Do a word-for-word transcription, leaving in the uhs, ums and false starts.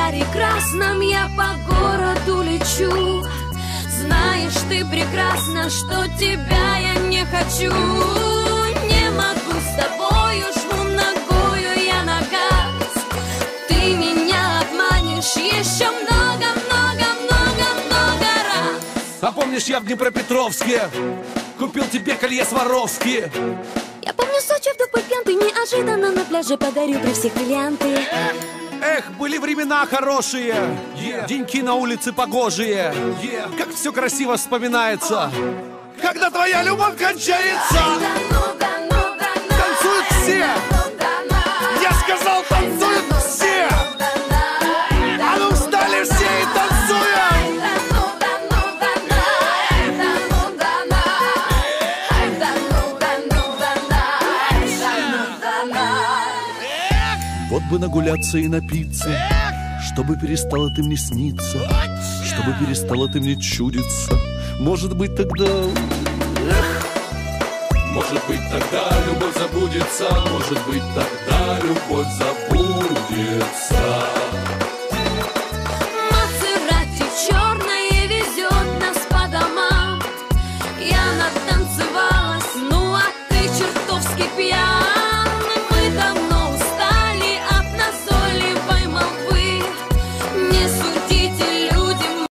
шаре красном я по городу лечу. Знаешь ты прекрасно, что тебя я не хочу. Не могу с тобою, жму ногою я на газ. Ты меня обманешь еще много-много-много-много раз. А помнишь, я в Днепропетровске купил тебе колье Сваровски? Я помню Сочи, в Дупы-Пенты, неожиданно на пляже подарю при всех бриллианты. Эх, были времена хорошие, yeah. Деньки на улице погожие, yeah. Как все красиво вспоминается, когда твоя любовь кончается. Танцуют все, я сказал, танцуют все. А ну встали все и танцуем. Вот бы нагуляться и напиться, чтобы перестало ты мне сниться, чтобы перестало ты мне чудиться. Может быть тогда... Эх. Может быть тогда любовь забудется, может быть тогда любовь забудется.